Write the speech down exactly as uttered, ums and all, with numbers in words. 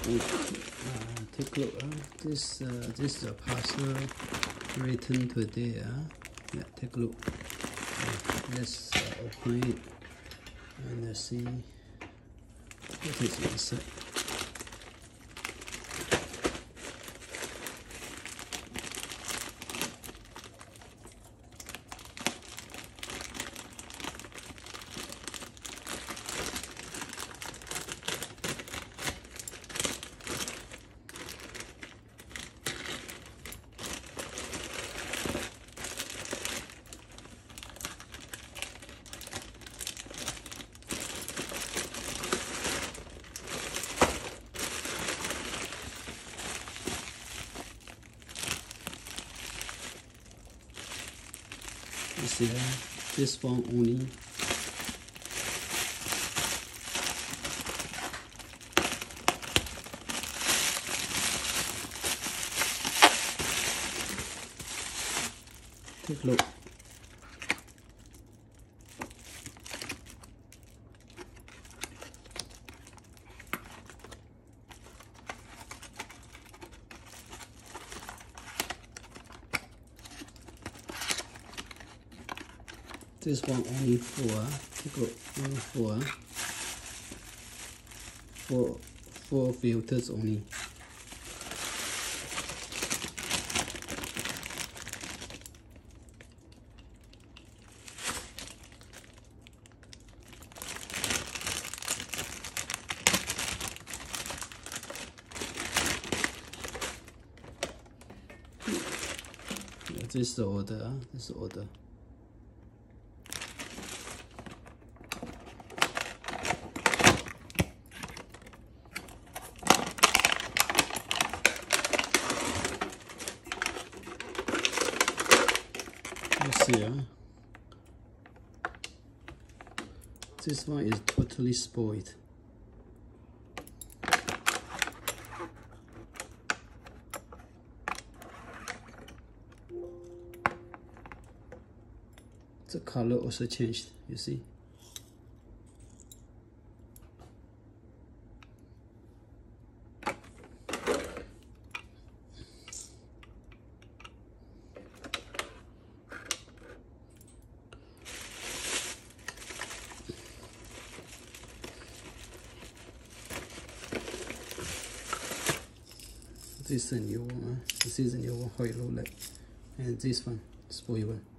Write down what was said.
Uh, take a look. Uh, this uh, this is a parcel written today. Uh. Yeah, take a look. Uh, let's uh, open it and uh, see what is inside. You see that? This one only. Take a look. This one only four, take a look, only four, four, four filters only. Yeah, this is the order, uh, this is the order. You see, uh, this one is totally spoiled. The color also changed, you see. This is a new one. This is a new one. How it look like, and this one spoiled one.